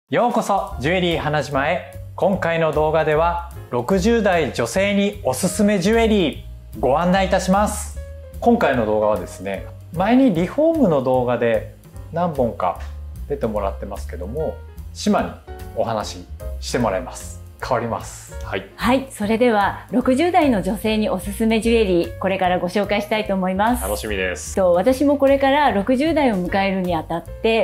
ようこそジュエリー花島へ。今回の動画では60代女性におすすめジュエリーご案内いたします。今回の動画はですね、前にリフォームの動画で何本か出てもらってますけども、島にお話ししてもらいます。変わります。はい、 それでは60代の女性におすすめジュエリー、これからご紹介したいと思います。 楽しみです。 私もこれから60代を迎えるにあたって、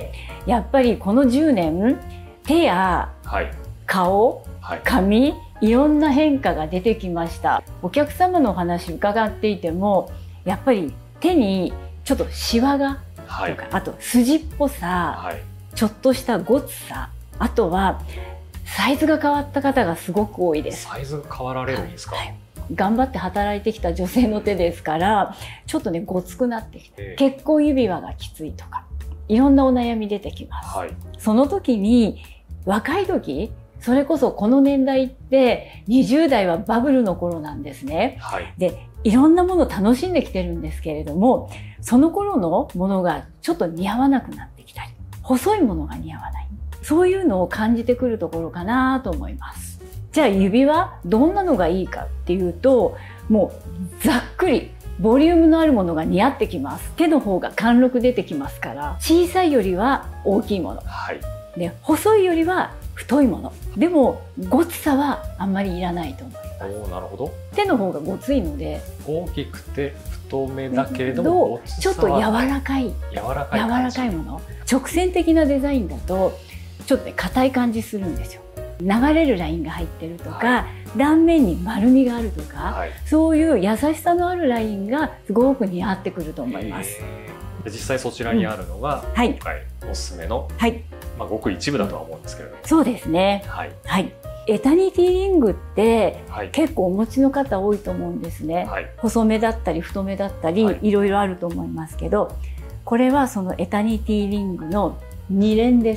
やっぱりこの10年手や顔、髪、いろんな変化が出てきました。お客様のお話伺っていても、やっぱり手にちょっとシワがとか、あと筋っぽさ、ちょっとしたごつさ、あとはサイズが変わった方がすごく多いです。 サイズが変わられるんですか？ 頑張って働いてきた女性の手ですから、ちょっとねごつくなってきて、結婚指輪がきついとか、いろんなお悩み出てきます。その時に若い時、それこそこの年代って20代はバブルの頃なんですね。で、いろんなものを楽しんできてるんですけれども、その頃のものがちょっと似合わなくなってきたり、細いものが似合わない。そういうのを感じてくるところかなと思います。じゃあ指輪どんなのがいいかっていうと、もうざっくりボリュームのあるものが似合ってきます。手の方が貫禄出てきますから、小さいよりは大きいもの、で細いよりは太いものでもごつさはあんまりいらないと思います。 なるほど。 手の方がごついので、 大きくて太めだけれどもちょっと柔らかいもの、直線的なデザインだとちょっとね硬い感じするんですよ。流れるラインが入ってるとか、断面に丸みがあるとか、そういう優しさのあるラインがすごく似合ってくると思います。 実際そちらにあるのが、今回おすすめの、ごく一部だとは思うんですけれども。 そうですね。エタニティリングって結構お持ちの方多いと思うんですね。細めだったり太めだったり、いろいろあると思いますけど、これはそのエタニティリングの2連です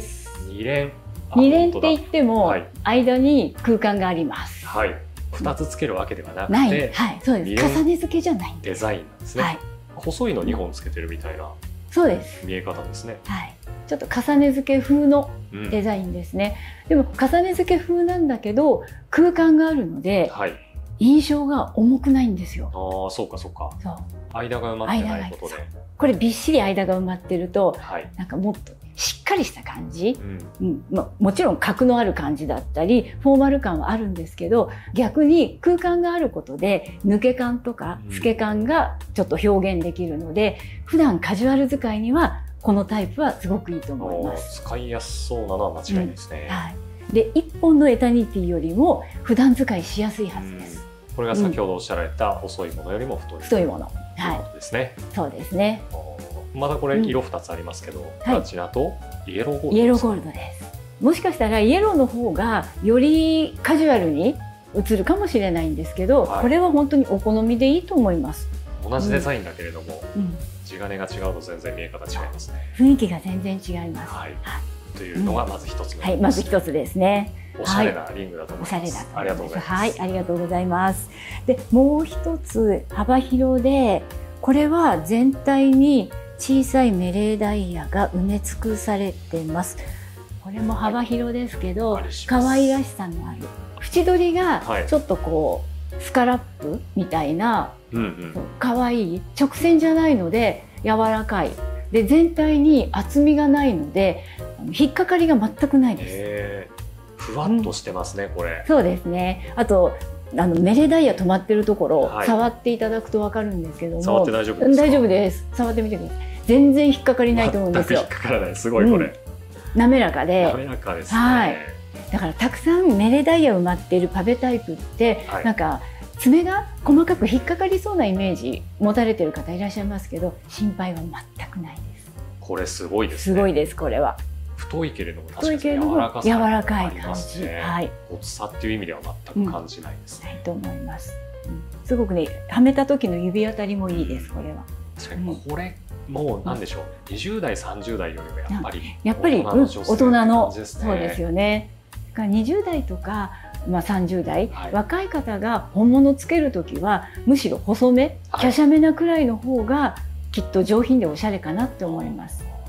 。2連って言っても間に空間があります。 2つつけるわけではなくて、 そうです。重ね付けじゃないデザインなんですね。細いの2本つけてるみたいな見え方ですね。 ちょっと重ね付け風のデザインですね。でも重ね付け風なんだけど空間があるので印象が重くないんですよ。 そうかそうか。間が埋まってないことで。 これびっしり間が埋まってると、なんかもっとしっかりした感じ、もちろん格のある感じだったりフォーマル感はあるんですけど、逆に空間があることで抜け感とか透け感がちょっと表現できるので、普段カジュアル使いにはこのタイプはすごくいいと思います。 使いやすそうなのは間違いないですね。 で、1本のエタニティよりも普段使いしやすいはずです。 これが先ほどおっしゃられた細いものよりも太いものということですね。 そうですね。 まだこれ色2つありますけど、プラチナとイエローゴールドです。 イエローゴールドです。もしかしたらイエローの方がよりカジュアルに映るかもしれないんですけど、これは本当にお好みでいいと思います。 同じデザインだけれども、地金が違うと全然見え方違いますね。 雰囲気が全然違います。 というのがまず一つ目。 まず一つですね。 おしゃれなリングだと思います。ありがとうございます。 ありがとうございます。で、もう一つ幅広で、これは全体に小さいメレーダイヤが埋め尽くされてます。これも幅広ですけど、可愛らしさのある縁取りがちょっとこうスカラップみたいな可愛い直線じゃないので柔らかいで、全体に厚みがないので引っかかりが全くないです。 ふわっとしてますね、これ。 そうですね。あとメレダイヤ止まってるところ、触っていただくと分かるんですけども、 触って大丈夫ですか？ 大丈夫です。触ってみてください。全然引っかかりないと思うんですよ。 全く引っかからない。すごいこれ。 滑らかで。 滑らかですね。 だからたくさんメレダイヤ埋まっているパベタイプって、なんか爪が細かく引っかかりそうなイメージ持たれてる方いらっしゃいますけど、心配は全くないです。 これすごいですね。 すごいです、これは。 太いけれども確かに柔らかさがありますね。 ごつさっていう意味では全く感じないですね。 ないと思います。すごくね、はめた時の指当たりもいいです、これは。 確かにこれもうなんでしょう、20代30代よりもやっぱり大人のそうですよね。20代とか30代、若い方が本物つける時はむしろ細め、華奢めなくらいの方がきっと上品でおしゃれかなって思います。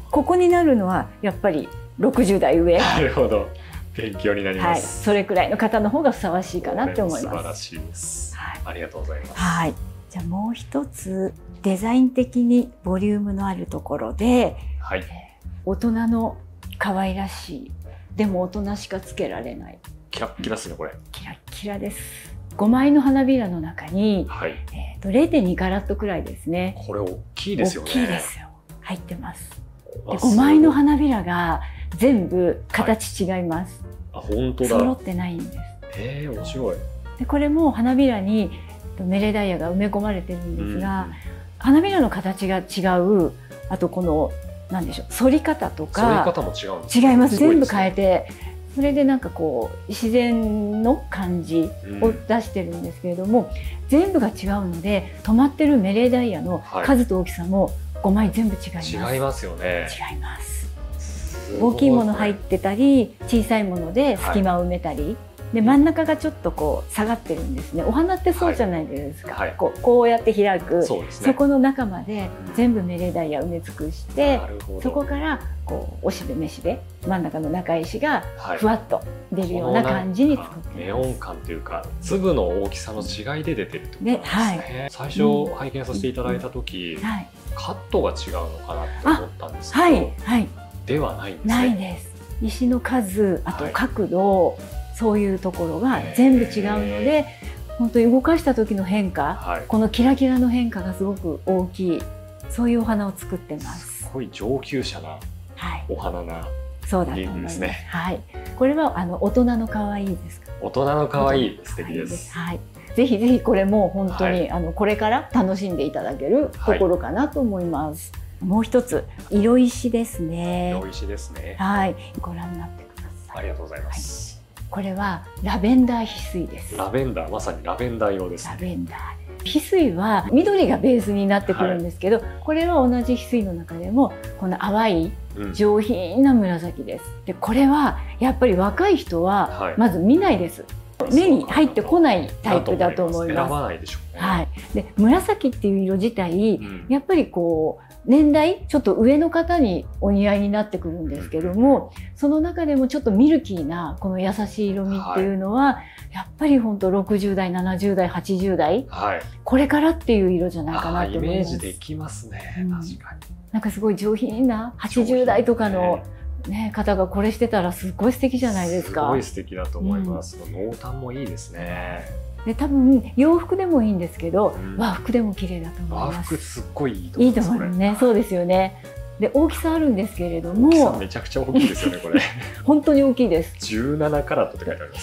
ここになるのはやっぱり60代上。 なるほど。勉強になります。 はい、それくらいの方の方がふさわしいかなって思います。 素晴らしいです。はい、ありがとうございます。 はい。じゃあもう一つデザイン的にボリュームのあるところで、はい、大人の可愛らしいでも大人しかつけられない。 キラッキラですねこれ。 キラッキラです。5枚の花びらの中に、はい、0.2 カラットくらいですね。 これ大きいですよね。 大きいですよ。入ってます。で5枚の花びらが全部形違います。 はい、あ、本当だ。 揃ってないんです。 面白い。 でこれも花びらにメレダイヤが埋め込まれてるんですが、花びらの形が違う。あとこのなんでしょう、反り方とか。 反り方も違うんですね。 違います。全部変えて。それでなんかこう自然の感じを出してるんですけれども、全部が違うので止まってるメレーダイヤの数と大きさも5枚全部違います。 違いますよね。 違います。大きいもの入ってたり小さいもので隙間を埋めたり、で真ん中がちょっとこう下がってるんですね。お花ってそうじゃないですか、はい、こうやって開く、そこの中まで全部メレーダイヤ埋め尽くして、そこからこうおしべめしべ真ん中の中石がふわっと出るような感じに作ってます。 ネオン感というか粒の大きさの違いで出てるってことですね。はい、最初拝見させていただいた時、カットが違うのかなって思ったんですけど、ではないんですね。 ないです。石の数、あと角度、そういうところが全部違うので、本当に動かした時の変化、このキラキラの変化がすごく大きい、そういうお花を作ってます。 すごい上級者なお花なリーフですね。 はい、これは大人の可愛いですか。 大人の可愛い、素敵です。 はい、ぜひぜひこれも本当に、これから楽しんでいただけるところかなと思います。もう一つ色石ですね。 色石ですね。 はい、ご覧になってください。 ありがとうございます。 これはラベンダー翡翠です。 ラベンダー、まさにラベンダー用ですね。 ラベンダー。翡翠は緑がベースになってくるんですけど、これは同じ翡翠の中でもこの淡い上品な紫です。で、これはやっぱり若い人はまず見ないです。目に入ってこないタイプだと思います。 選ばないでしょうね。 はい。で、紫っていう色自体、やっぱりこう年代ちょっと上の方にお似合いになってくるんですけども、その中でもちょっとミルキーなこの優しい色味っていうのは、やっぱり本当60代、70代、80代、これからっていう色じゃないかなと思います。 イメージできますね。確かに。 なんかすごい上品な80代とかの方がこれしてたらすごい素敵じゃないですか。 すごい素敵だと思います。濃淡もいいですね。 で、多分洋服でもいいんですけど、和服でも綺麗だと思います。 和服すっごいいいと思います。 いいと思いますね。そうですよね。で、大きさあるんですけれども、 大きさめちゃくちゃ大きいですよねこれ。 本当に大きいです。 17カラットって書いてあります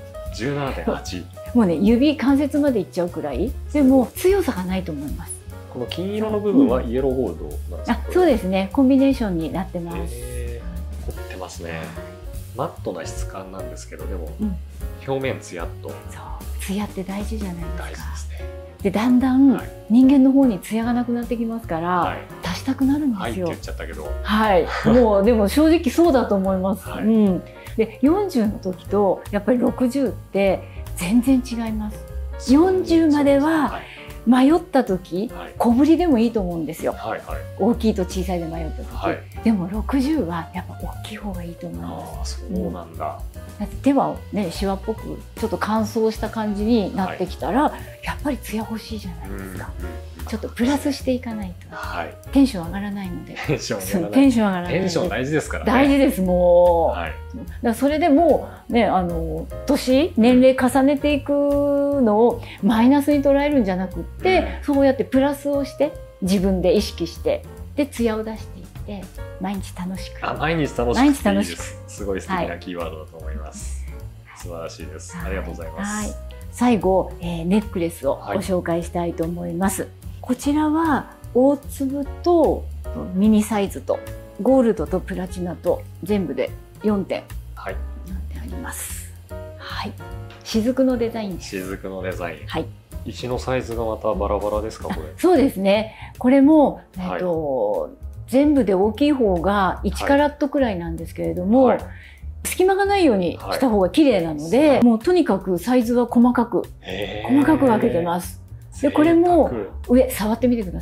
。17.8。 もうね、指関節までいっちゃうくらい。でも強さがないと思います。 この金色の部分はイエローゴールドなんですか。 そうですね。コンビネーションになってます。 凝ってますね。マットな質感なんですけど、でも表面ツヤっと。 そう、ツヤって大事じゃないですか。 大事ですね。 で、だんだん人間の方にツヤがなくなってきますから、足したくなるんですよ。 はいって言っちゃったけど。 はい。もうでも正直そうだと思います。で、40の時とやっぱり60って全然違います。40までは迷った時、小ぶりでもいいと思うんですよ。大きいと小さいで迷った時。でも60はやっぱ大きい方がいいと思います。 そうなんだ。 だって手はね、シワっぽくちょっと乾燥した感じになってきたら、やっぱりツヤ欲しいじゃないですか。ちょっとプラスしていかないとテンション上がらないので。 テンション上がらない。 テンション上がらない。 テンション大事ですからね。 大事です。もう。だからそれでもうね、年齢重ねていくのをマイナスに捉えるんじゃなくって、そうやってプラスをして自分で意識してでツヤを出していって毎日楽しく。 毎日楽しく。すごい素敵なキーワードだと思います。素晴らしいです。ありがとうございます。 最後、ネックレスをご紹介したいと思います。こちらは大粒とミニサイズとゴールドとプラチナと全部で4点、あります。はい。雫のデザインです。 雫のデザイン。 はい。 石のサイズがまたバラバラですかこれ。 そうですね。これも全部で大きい方が1カラットくらいなんですけれども、隙間がないようにした方が綺麗なので、もうとにかくサイズは細かく分けてます。で、これも上触ってみてください。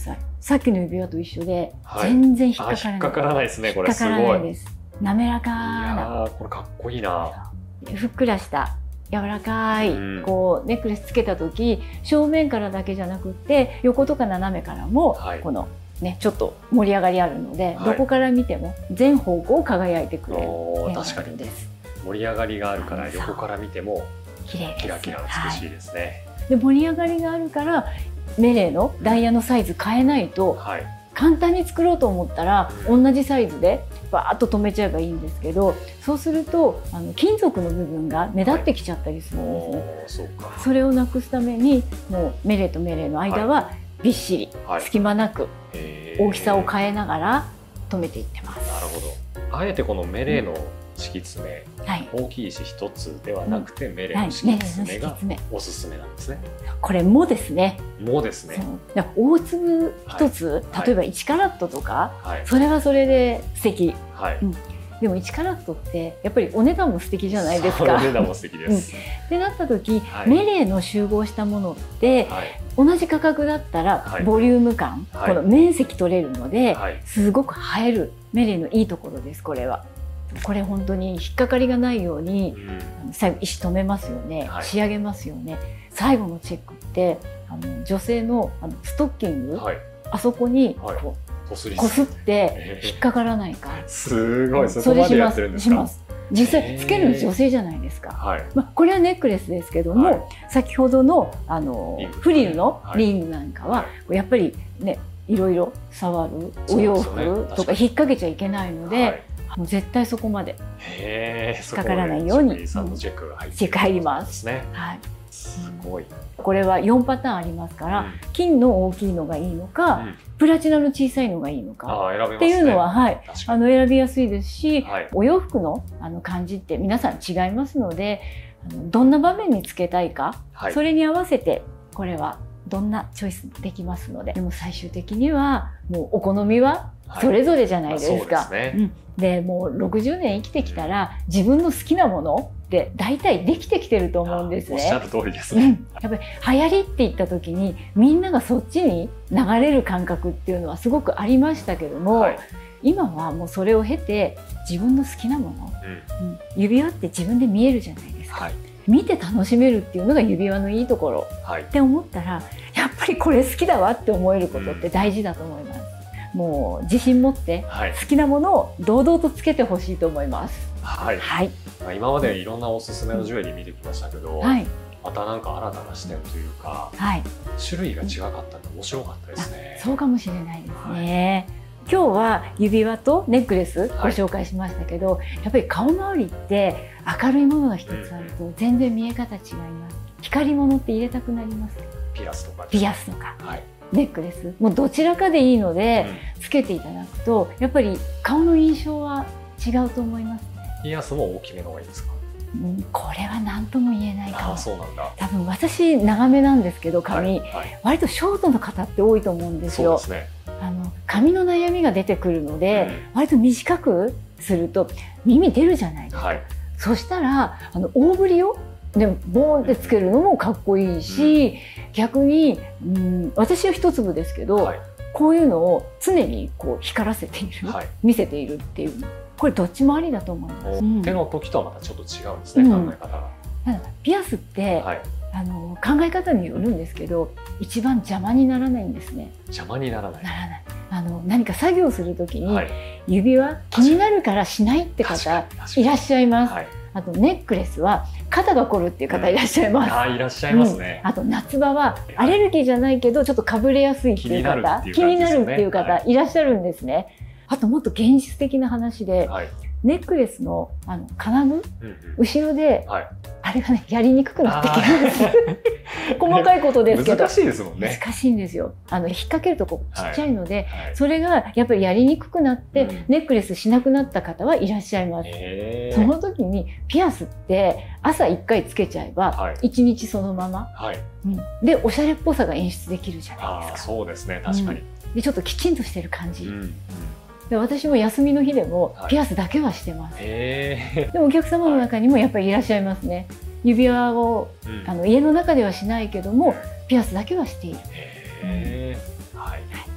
さっきの指輪と一緒で、全然引っかからない。 引っかからないですね。これすごい。 引っかからないです。滑らかな。 いやこれかっこいいな。 ふっくらした柔らかい、こうネックレスつけた時、正面からだけじゃなくって横とか斜めからも、このねちょっと盛り上がりあるので、どこから見ても全方向輝いてくれる確かにです。盛り上がりがあるから横から見てもキラキラ美しいですね。 で盛り上がりがあるからメレーのダイヤのサイズ変えないと、簡単に作ろうと思ったら同じサイズでバーッと留めちゃえばいいんですけど、そうすると金属の部分が目立ってきちゃったりするんですね。それをなくすためにもうメレーとメレーの間はびっしり隙間なく大きさを変えながら留めていってます。 なるほど。あえてこのメレーの敷き詰め、大きい石一つではなくてメレーの敷き詰めがおすすめなんですね。 これもですね。 もですね。 大粒一つ、例えば1カラットとか、それはそれで素敵。でも1カラットってやっぱりお値段も素敵じゃないですか。 お値段も素敵です。 ってなった時、メレーの集合したものって同じ価格だったらボリューム感、この面積取れるのですごく映えるメレーのいいところです。これは。これ本当に引っかかりがないように最後石止めますよね、仕上げますよね。最後のチェックって女性のストッキング、あそこにこうこすって引っかからないか。 すごい。そこまでやってるんですか？ 実際つけるの女性じゃないですか。これはネックレスですけども、先ほどのフリルのリングなんかはやっぱりね、いろいろ触るお洋服とか引っ掛けちゃいけないので、もう絶対そこまで引っかからないようにチェック入ります。 すごい。 これは4パターンありますから、金の大きいのがいいのか、プラチナの小さいのがいいのかっていうのは選びやすいですし、お洋服の感じって皆さん違いますので、どんな場面につけたいか、それに合わせてこれはどんなチョイスできますので、でも最終的にはもうお好みはそれぞれじゃないですか。でもう60年生きてきたら自分の好きなものって大体できてきてると思うんですね。 おっしゃる通りですね。 やっぱり流行りって言った時にみんながそっちに流れる感覚っていうのはすごくありましたけども、今はもうそれを経て自分の好きなもの、指輪って自分で見えるじゃないですか。見て楽しめるっていうのが指輪のいいところ、って思ったらやっぱりこれ好きだわって思えることって大事だと思います。もう自信持って好きなものを堂々とつけてほしいと思います。 今までいろんなおすすめのジュエリー見てきましたけど、またなんか新たな視点というか、種類が違かったので面白かったですね。 そうかもしれないですね。今日は指輪とネックレスご紹介しましたけど、やっぱり顔周りって明るいものが一つあると全然見え方違います。光り物って入れたくなります。 ピアスとかネックレスもうどちらかでいいのでつけていただくとやっぱり顔の印象は違うと思いますね。 ピアスも大きめの方がいいですか？ これは何とも言えないかも。 そうなんだ。 多分私長めなんですけど髪、割とショートの方って多いと思うんですよ。髪の悩みが出てくるので、割と短くすると耳出るじゃないですか。そしたら大ぶりをでボーンってつけるのもかっこいいし、逆に私は一粒ですけど、こういうのを常にこう光らせている、見せているっていう、これどっちもありだと思います。 手の時とはまたちょっと違うんですね、考え方が。 ピアスって考え方によるんですけど、一番邪魔にならないんですね。 邪魔にならない。 何か作業する時に指輪気になるからしないって方いらっしゃいます。あとネックレスは肩が凝るっていう方いらっしゃいます。 いらっしゃいますね。 あと夏場はアレルギーじゃないけどちょっとかぶれやすいっていう方、気になるっていう方いらっしゃるんですね。あともっと現実的な話で、ネックレスの金具、後ろであれがねやりにくくなってきます。細かいことですけど難しいですもんね。 難しいんですよ。引っ掛けるとこちっちゃいので、それがやっぱりやりにくくなってネックレスしなくなった方はいらっしゃいます。その時にピアスって朝1回つけちゃえば1日そのまま、でおしゃれっぽさが演出できるじゃないですか。 そうですね、確かに。 でちょっときちんとしてる感じ。で私も休みの日でもピアスだけはしてます。でもお客様の中にもやっぱりいらっしゃいますね。指輪を家の中ではしないけどもピアスだけはしている。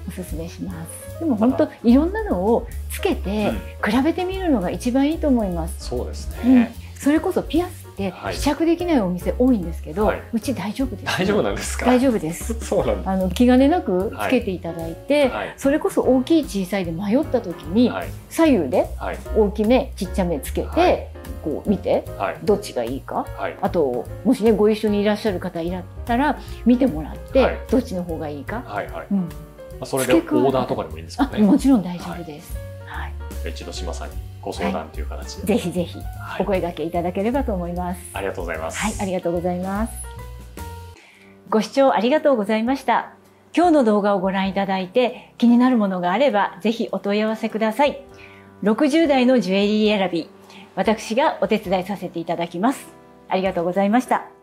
おすすめします。でも本当いろんなのをつけて比べてみるのが一番いいと思います。 そうですね。 それこそピアスって試着できないお店多いんですけど、うち大丈夫です。 大丈夫なんですか？ 大丈夫です。 そうなんだ。 気兼ねなくつけていただいて、それこそ大きい小さいで迷った時に左右で大きめちっちゃめつけてこう見てどっちがいいか、あともしねご一緒にいらっしゃる方いらったら見てもらってどっちの方がいいか。 それでオーダーとかでもいいんですかね？ もちろん大丈夫です。 一度島さんにご相談という形で、 ぜひぜひお声掛けいただければと思います。 ありがとうございます。 はい、ありがとうございます。ご視聴ありがとうございました。今日の動画をご覧いただいて気になるものがあればぜひお問い合わせください。60代のジュエリー選び、私がお手伝いさせていただきます。ありがとうございました。